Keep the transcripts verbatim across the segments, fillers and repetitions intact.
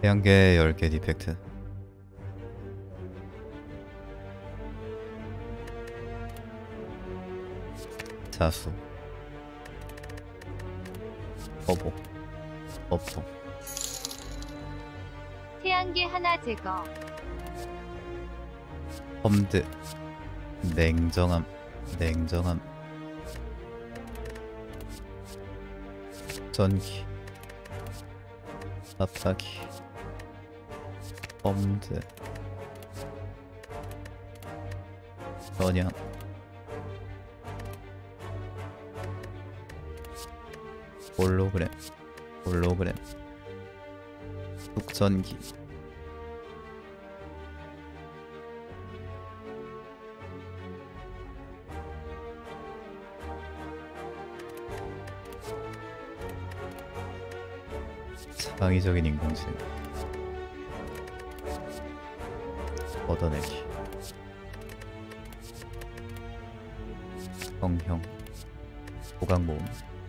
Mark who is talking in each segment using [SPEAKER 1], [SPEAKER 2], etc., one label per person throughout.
[SPEAKER 1] 태양계 열 개 디펙트. 자수 버보 버퍼
[SPEAKER 2] 태양계 하나 제거.
[SPEAKER 1] 험드 냉정함 냉정함 전기 압박이 험드 전향 홀로그램 홀로그램 북전기 창의적인 인공지능 얻어내기 성형 보강모음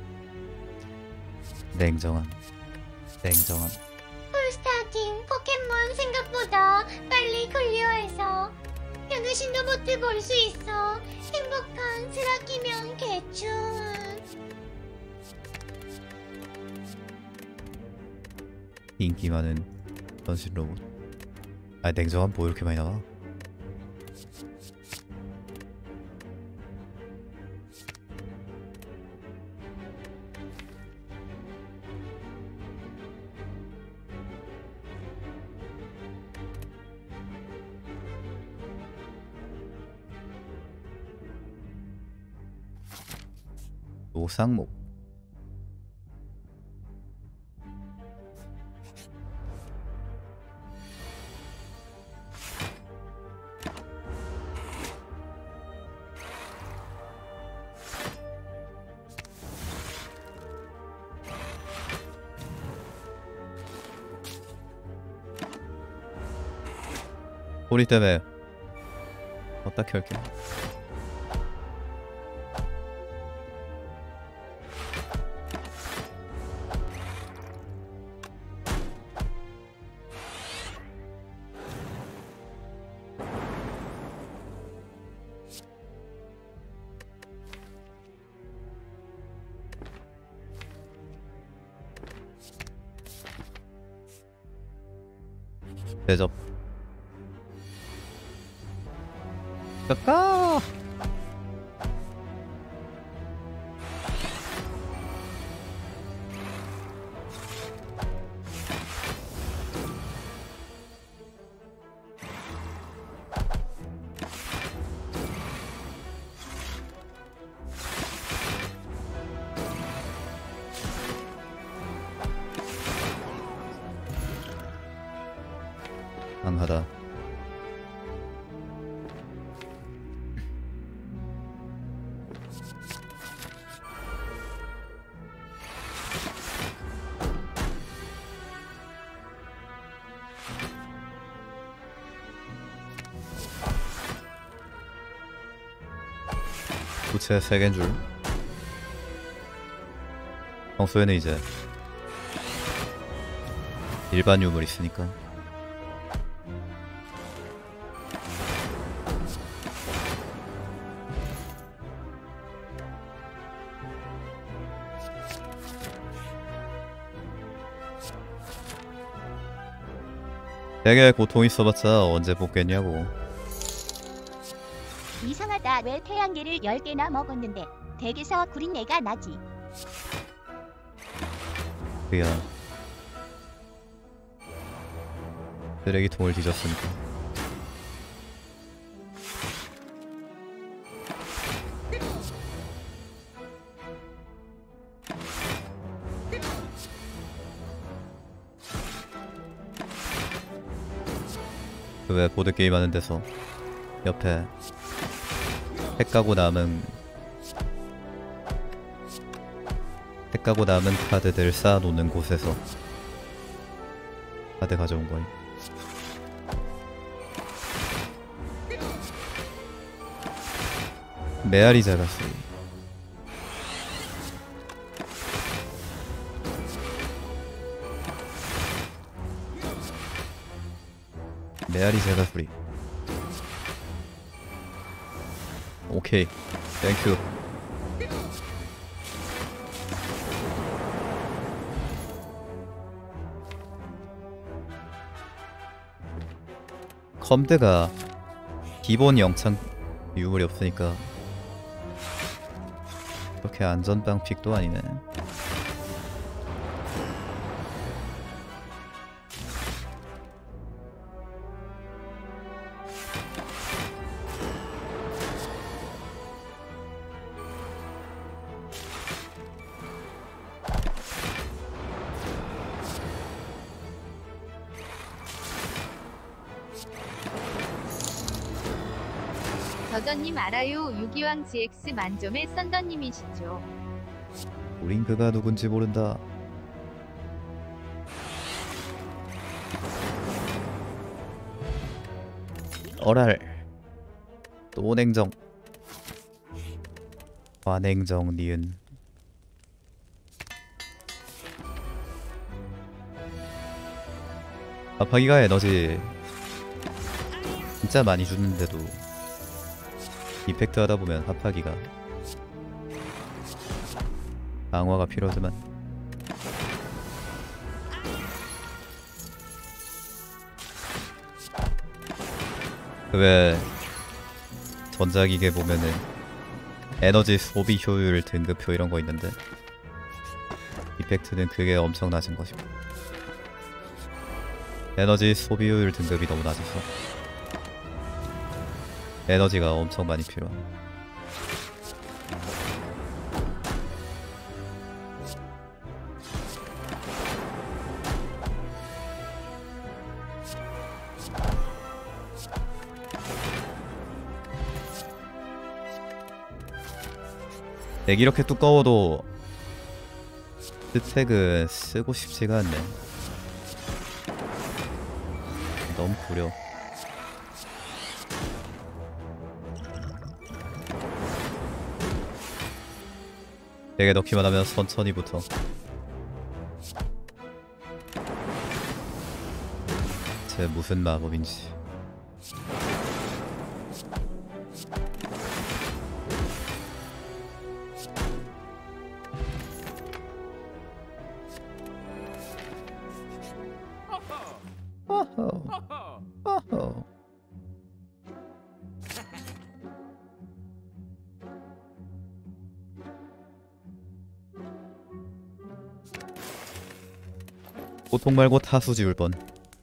[SPEAKER 1] 냉정함 냉정함
[SPEAKER 3] 풀스타팅 포켓몬 생각보다 빨리 클리어해서 변우신 로봇을 볼 수 있어. 행복한 스라키면 개춘.
[SPEAKER 1] 인기 많은 전신 로봇. 아 냉정함 뭐 이렇게 많이 나와? 노상목 소리 때문에 어떻게 할게. 대접 까까 강하다. 부채 세 개인 줄. 평소에는 이제 일반 유물 있으니까. 되게 고통 있어봤자 언제 뽑겠냐고.
[SPEAKER 3] 이상하다. 왜 태양계를 열 개나 먹었는데 덱에서 구린 애가 나지.
[SPEAKER 1] 그야 쓰레기통을 뒤졌으니까. 그 왜 보드게임 하는 데서 옆에 택 가고 남은 택 가고 남은 카드들 쌓아놓는 곳에서 카드 가져온 거임. 메아리 자가스. 메아리 제가 소리. 오케이, 땡큐. 컴드가 기본 영창 유물이 없으니까 그렇게 안전빵 픽도 아니네.
[SPEAKER 2] 저전님 알아요. 유기왕 지엑스 만점의 썬더님이시죠.
[SPEAKER 1] 우린 그가 누군지 모른다. 어랄. 또 냉정. 화냉정 니은. 아파기가 에너지 진짜 많이 주는데도 이펙트 하다보면 합하기가 강화가 필요하지만 왜 전자기계 보면은 에너지 소비 효율 등급표 이런거 있는데 이펙트는 그게 엄청 낮은 것이고 에너지 소비 효율 등급이 너무 낮아서 에너지가 엄청 많이 필요함. 덱이 이렇게 두꺼워도 스택은 쓰고 싶지가 않네. 너무 구려. 덱에 넣기만 하면 천천히 붙어. 쟤 무슨 마법인지. 어허. 어허. 보통 말고 타수 지울 뻔.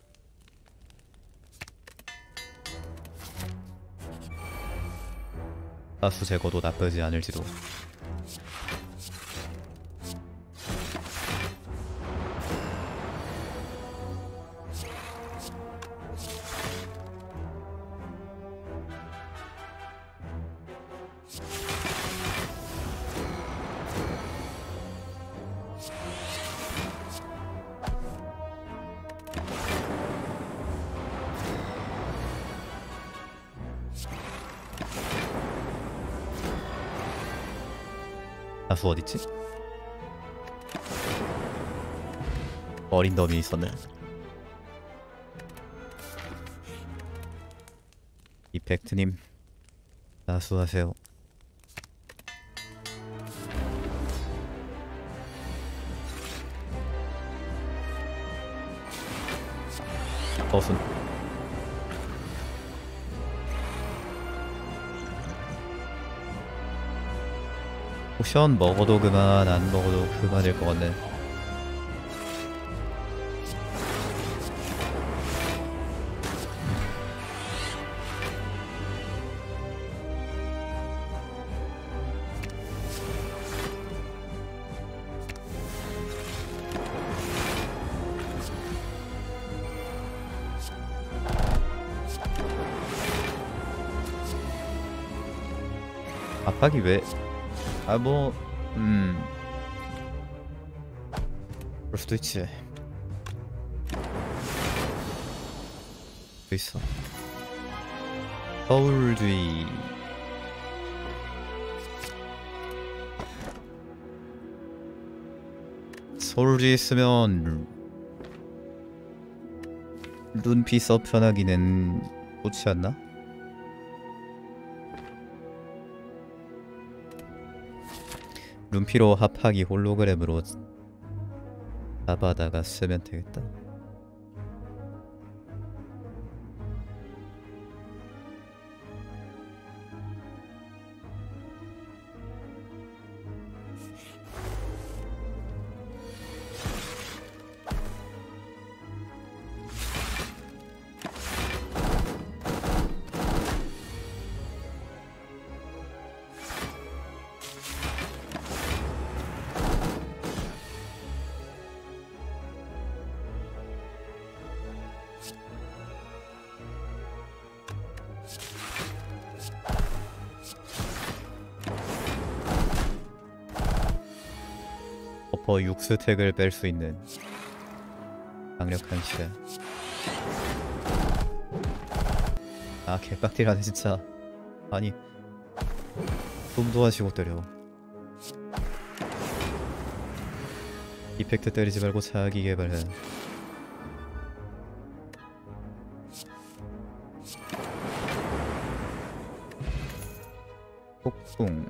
[SPEAKER 1] 타수 제거도 나쁘지 않을지도. 타수 어딨지? 어린 덤이 있었네. 이펙트님 나수하세요. 어순. 포션 먹어도 그만 안 먹어도 그만일 것 같네. 압박이 왜? 아 뭐 음 그럴 수도 있지. 또 있어. 서울주의. 서울주의 있으면 룬피 서편하기는 좋지 않나? 룬피로 합하기 홀로그램으로 잡아다가 쓰면 되겠다. 버퍼 육 스택을 뺄 수 있는 강력한 시야. 아 개빡딜하네 진짜. 아니 숨도 안 쉬고 때려. 이펙트 때리지 말고 자기 개발해. 폭풍.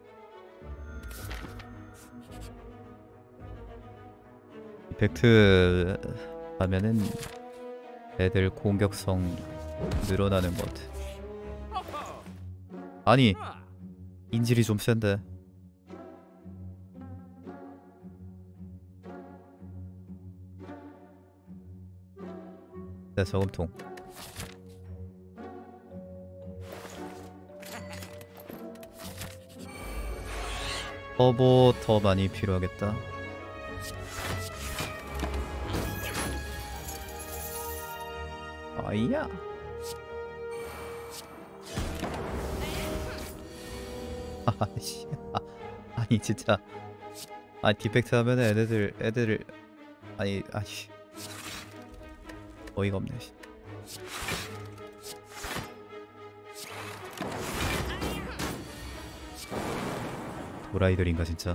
[SPEAKER 1] 이펙트 하면은 애들 공격성 늘어나는 것 같아. 아니 인질이 좀 센데. 네, 저금통. 터보 더 많이 필요하겠다. 아이야. 아씨. 아, 아니 진짜. 아니 디펙트 하면 애들 애들을 아니 아니 어이가 없네. 도라이들인가 진짜.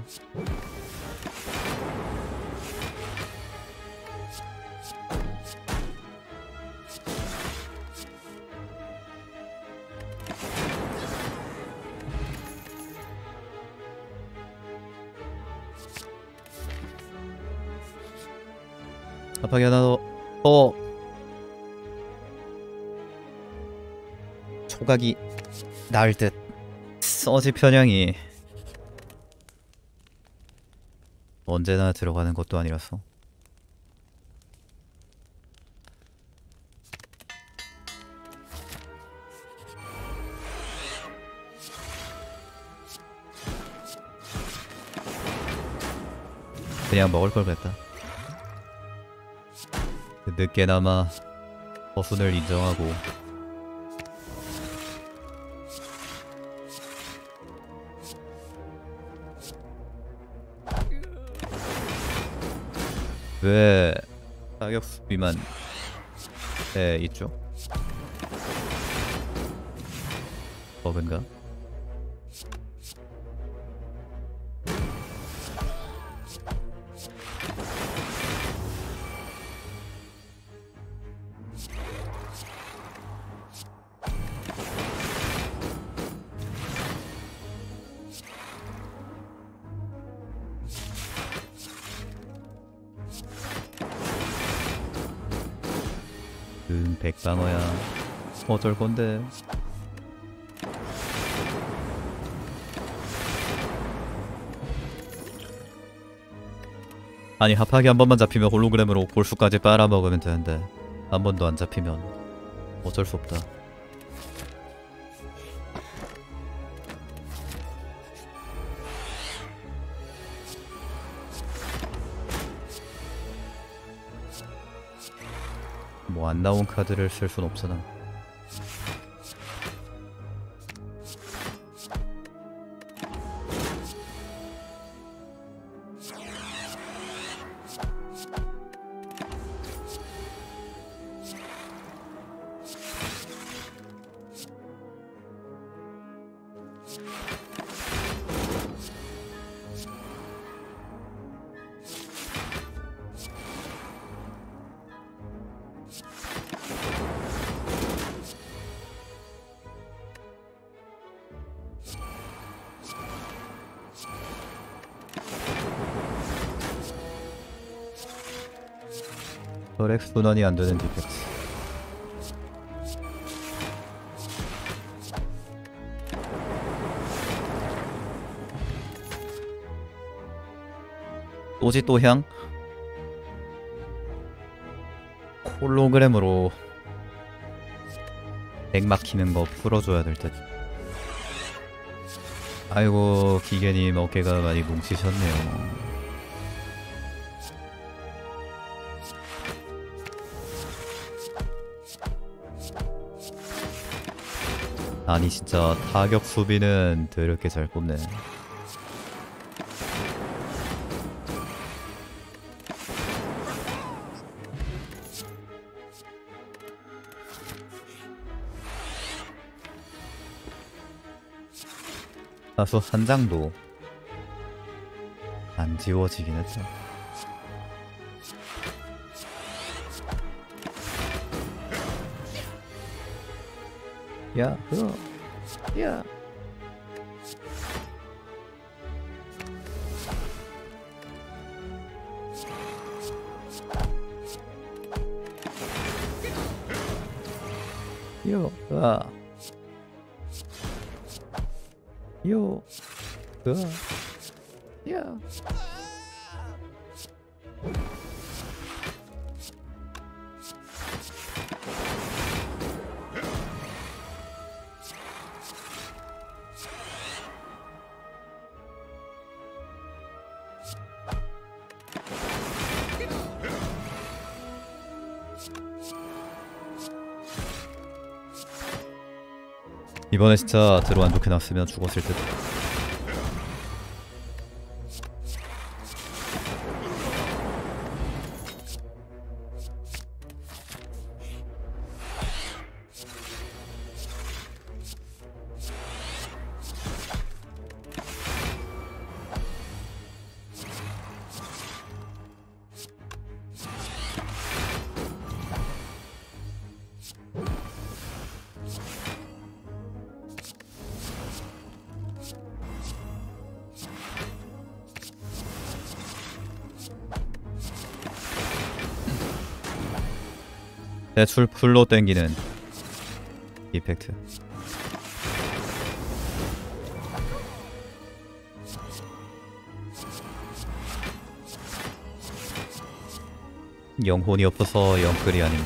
[SPEAKER 1] 압박이 하나 더. 어 초각이 나을 듯. 서지 편향이 언제나 들어가는 것도 아니라서. 그냥 먹을 걸 그랬다. 늦게나마 버순을 인정하고 왜 사격 수비만 에 있죠? 버그인가? 응, 백방어야. 어쩔 건데. 아니 합하기 한 번만 잡히면 홀로그램으로 골수까지 빨아먹으면 되는데 한 번도 안 잡히면 어쩔 수 없다. 뭐 안 나온 카드를 쓸 순 없잖아. 혈액 순환이 안 되는 디펙트. 또지 또 향? 홀로그램으로 맥 막히는 거 풀어줘야 될 듯. 아이고 기계님 어깨가 많이 뭉치셨네요. 아니 진짜 타격 수비는 더럽게 잘 꼽네. 다소 한 장도 안 지워지긴 했죠. 야, 으어, 야. 요, 으아. 요, 으아. 야. 이번에 진짜 드로 안 좋게 났으면 죽었을 듯. 대출 풀로 땡기는 이펙트. 영혼이 없어서 영끌이 아님.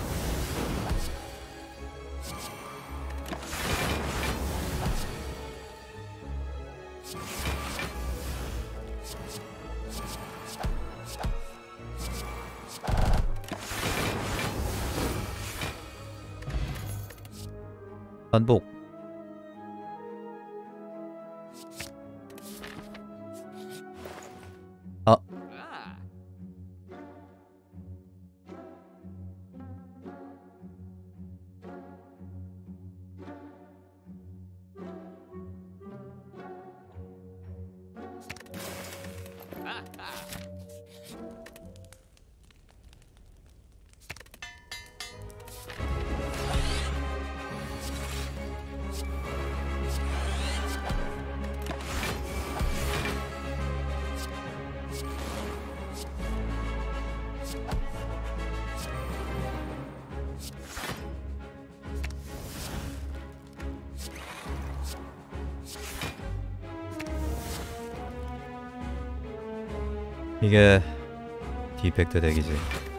[SPEAKER 1] 반복. 아. 이게 디펙트 덱이지.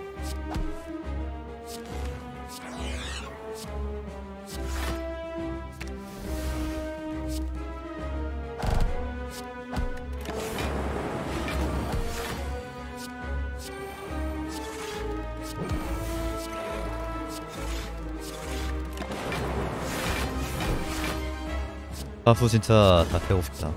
[SPEAKER 1] 가수 진짜 다 빼고 싶다.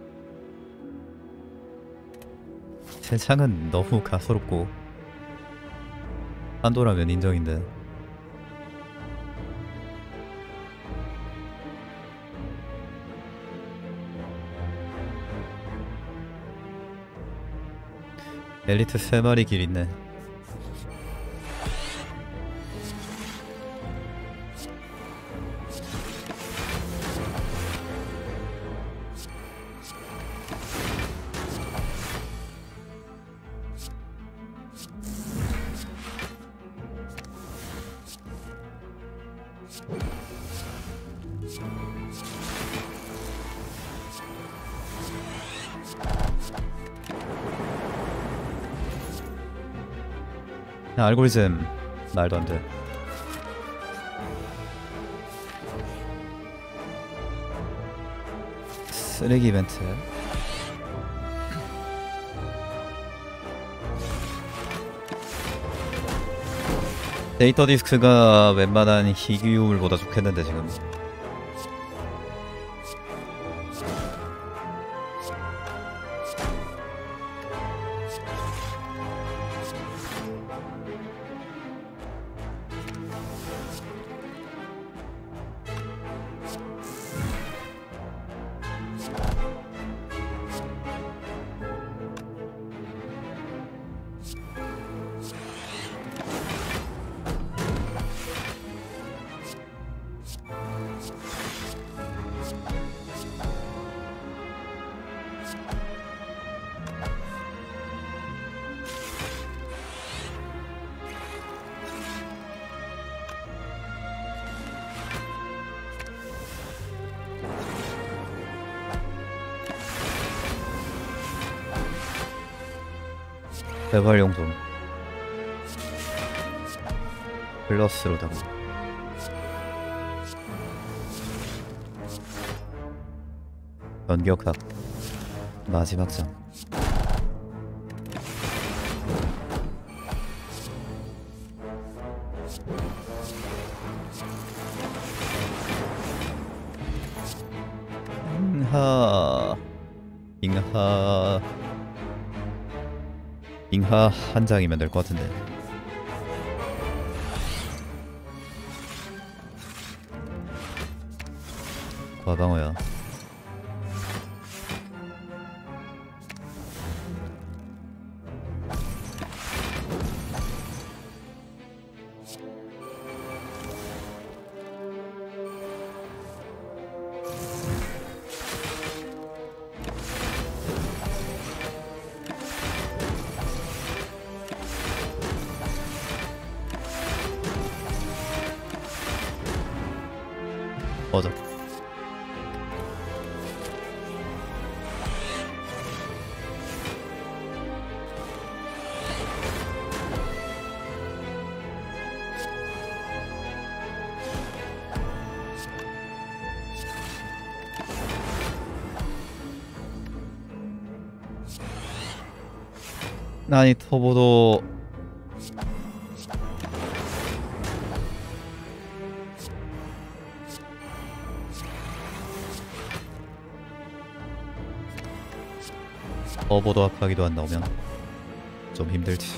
[SPEAKER 1] 세상은 너무 가소롭고 한도라면 인정인데. 엘리트 세 마리 길 있네. 야, 알고리즘 말도 안 돼. 쓰레기 이벤트. 데이터 디스크가 웬만한 희귀유물보다 좋겠는데 지금. 개발용품 플러스로다가 변격학 마지막 장. 잉하 잉하 잉하 한 장이면 될 것 같은데. 과방어야. 맞아. 아니 터보도 터보도 합하기도 안 나오면 좀 힘들지.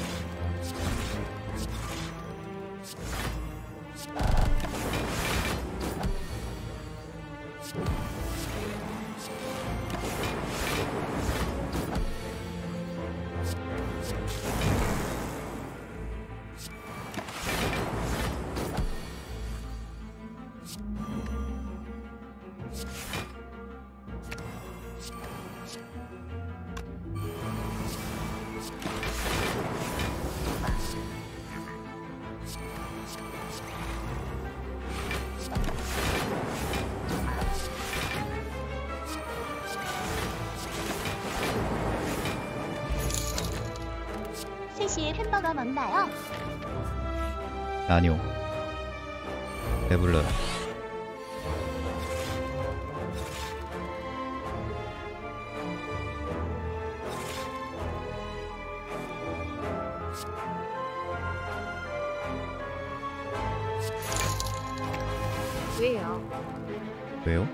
[SPEAKER 3] 세 시에 햄버거 먹나요?
[SPEAKER 1] 아니요. 배불러요.
[SPEAKER 2] 왜요?
[SPEAKER 1] 왜요?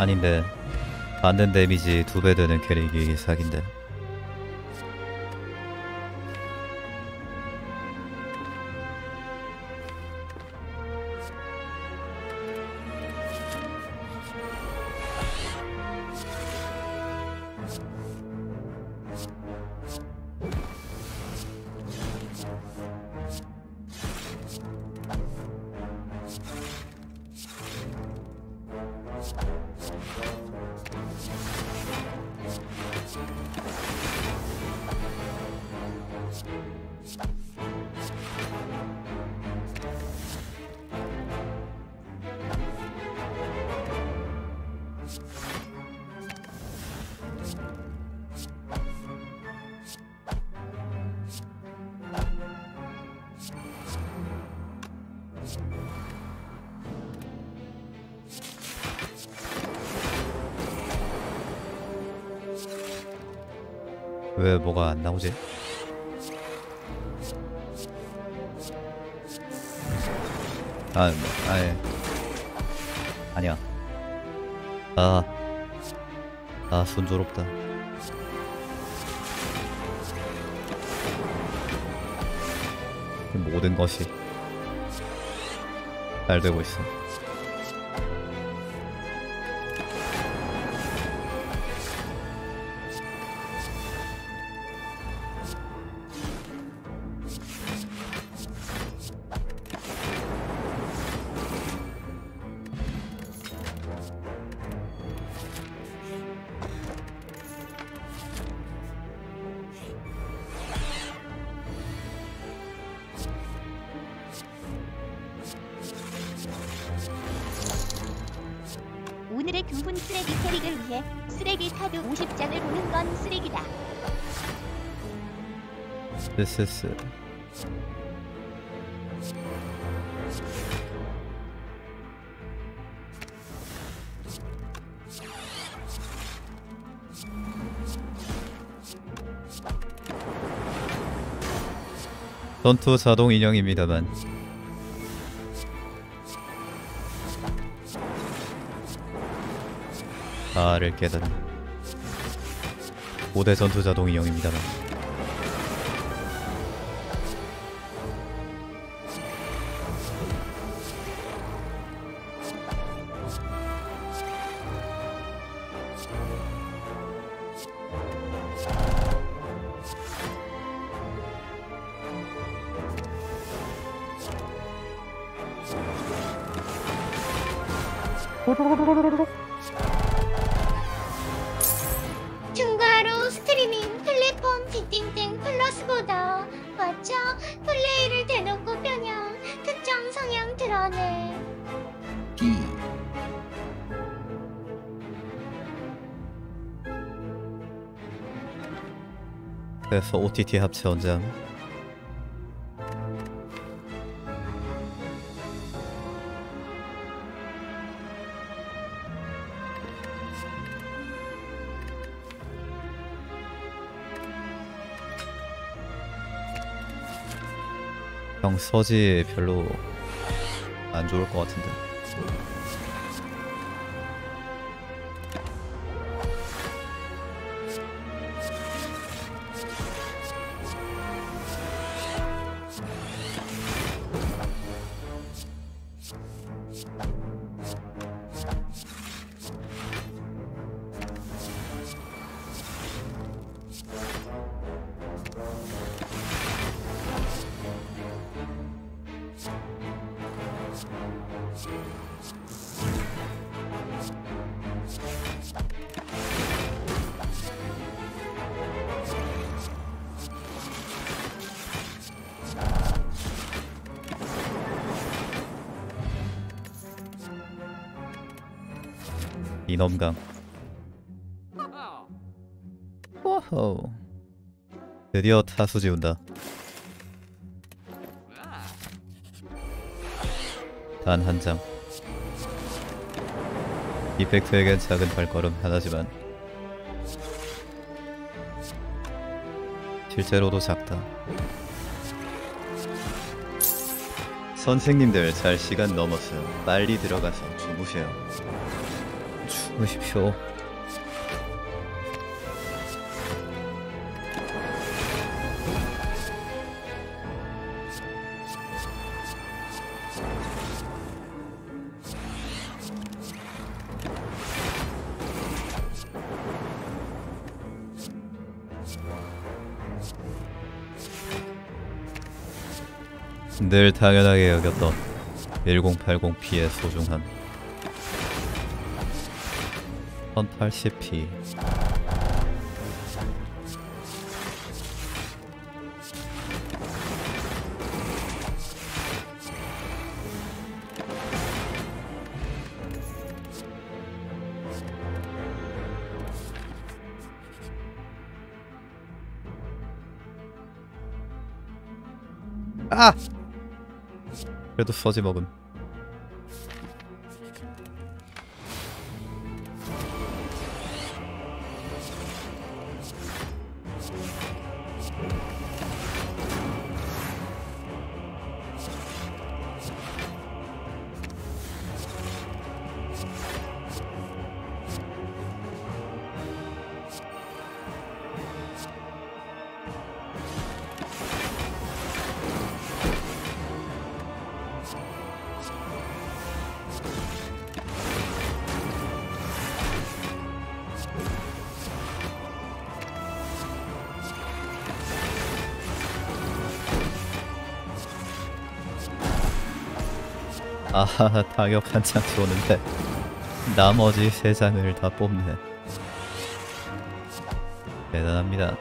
[SPEAKER 1] 아닌데 받는 데미지 두 배 되는 캐릭이 사기인데. 왜 뭐가 안 나오지? 아, 뭐, 아예 아니야. 아, 아 순조롭다. 모든 것이 잘 되고 있어.
[SPEAKER 3] 오늘의 교훈 쓰레기 캐릭을 위해 쓰레기 카드 오십 장을 보는 건 쓰레기다.
[SPEAKER 1] 스스스. 전투 자동 인형입니다만 아를 깨달은 고대 전투 자동 인형입니다만
[SPEAKER 4] 추가로 스트리밍 플랫폼 띵띵띵 플러스보다 맞죠? 플레이를 대놓고 편향 특정 성향 드러내.
[SPEAKER 1] 그래서 오티티 합체 원장 형 서지 별로 안 좋을 것 같은데. 이놈강. 오호. 드디어 타수 지운다. 단 한 장. 이펙트에겐 작은 발걸음 하나지만 실제로도 작다. 선생님들 잘 시간 넘었어요. 빨리 들어가서 주무세요. 주... 숨으십시오. 늘 당연하게 여겼던 천팔십 피의 소중함. 천팔십 피. 아! 그래도 써지 먹음. 아하, 타격 한 장 쏘는데 나머지 세 장을 다 뽑네. 대단합니다.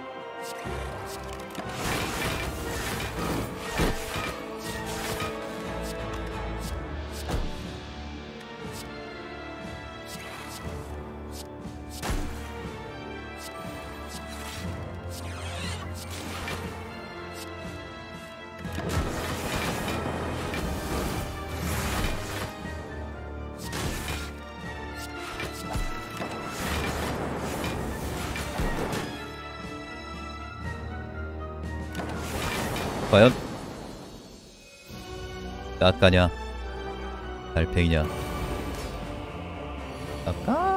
[SPEAKER 1] 과연 깎아냐 달팽이냐. 깎아.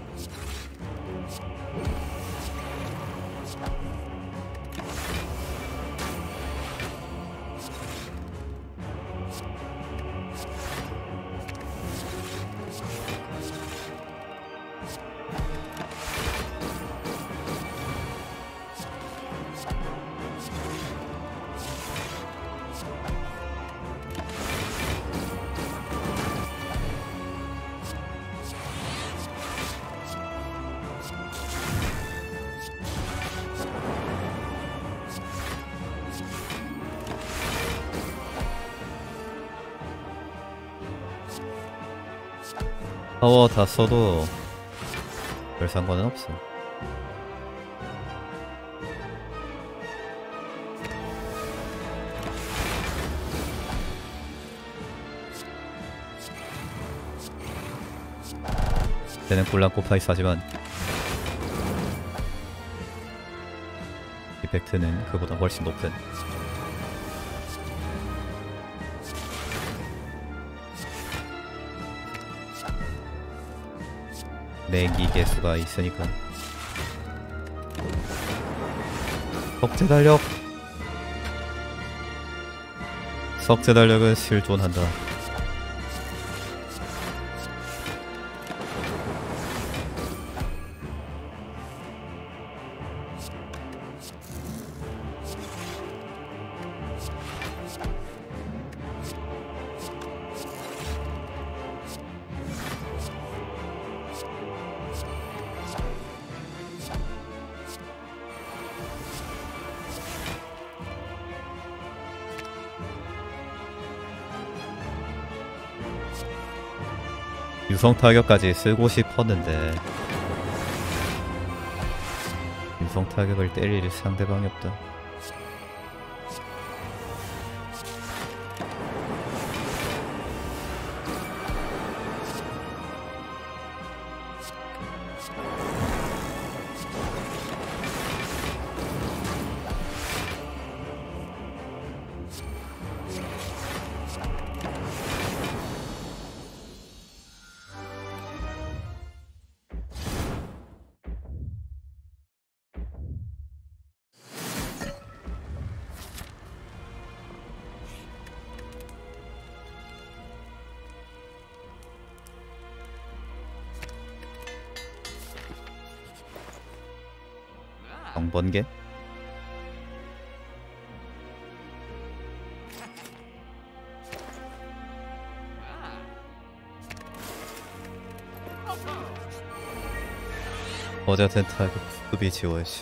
[SPEAKER 1] 파워 다 써도 별 상관은 없어. 쟤는 꼴랑꼬파이싸지만 이펙트는 그보다 훨씬 높은. 내기 개수가 있으니까. 석재 달력. 석재 달력은 실존한다. 유성 타격까지 쓰고 싶었는데 유성 타격을 때릴 상대방이 없다. 정번개? 어제 같은 타격 수비 지워야지.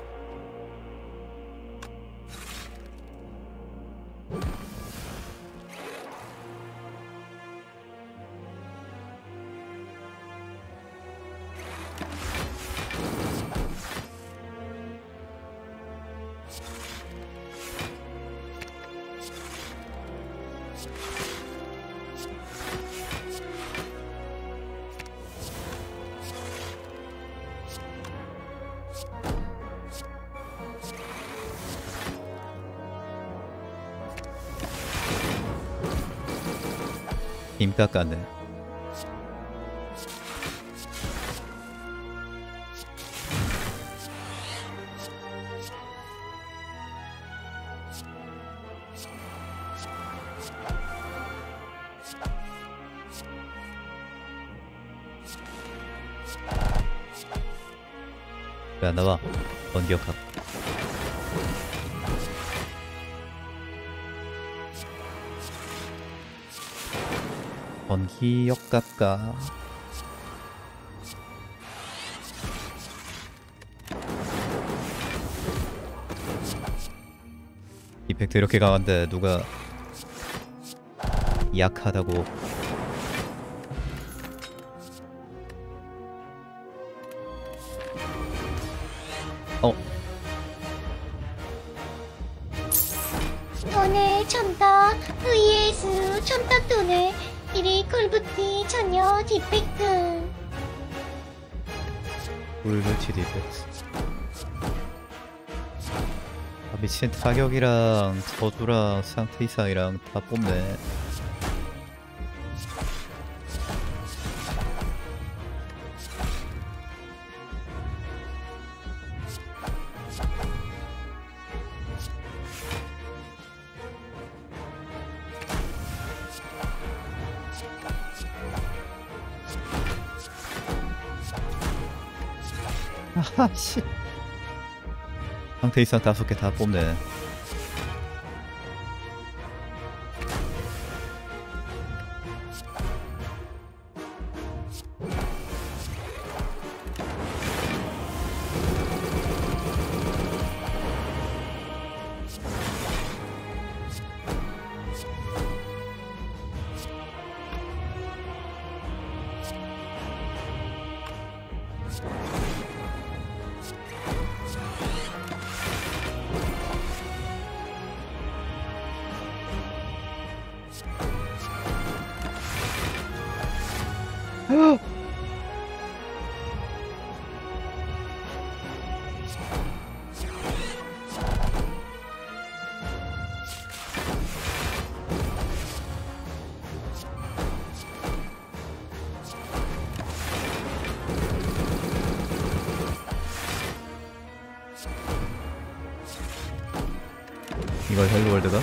[SPEAKER 1] 힘 깎았네. 왜 안 나와? 번개역학. 번기역각가. 이펙트 이렇게 강한데 누가 약하다고. 어?
[SPEAKER 4] 돈에 첨다 vs 첨다 돈에 일이 꿀부티 전혀 디펙트.
[SPEAKER 1] 꿀물티 디펙트. 아, 미친. 타격이랑 저주랑 상태 이상이랑 다 뽑네. 아씨. 상태 이상 다섯 개 다 뽑네. 이걸 헬로월드가?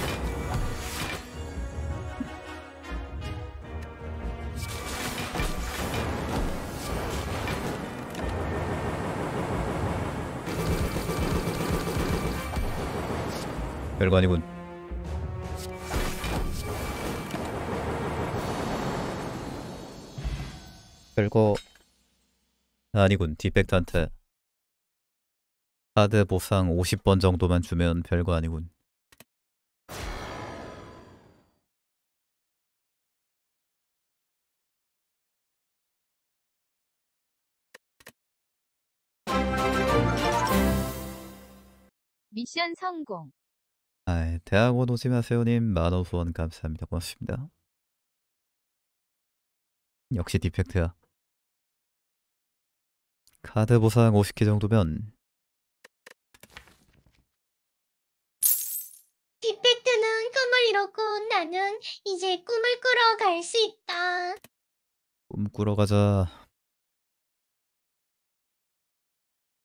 [SPEAKER 1] 별거 아니군. 별거 아니군. 디펙트한테 카드 보상 오십 번 정도만 주면 별거 아니군.
[SPEAKER 2] 미션 성공.
[SPEAKER 1] 아이, 대학원 오지 마세요님 만원 후원 감사합니다. 고맙습니다. 역시 디펙트야. 카드 보상 오십 개 정도면
[SPEAKER 4] 디펙트는 꿈을 이뤘고 나는 이제 꿈을 꾸러 갈 수 있다.
[SPEAKER 1] 꿈 꾸러 가자.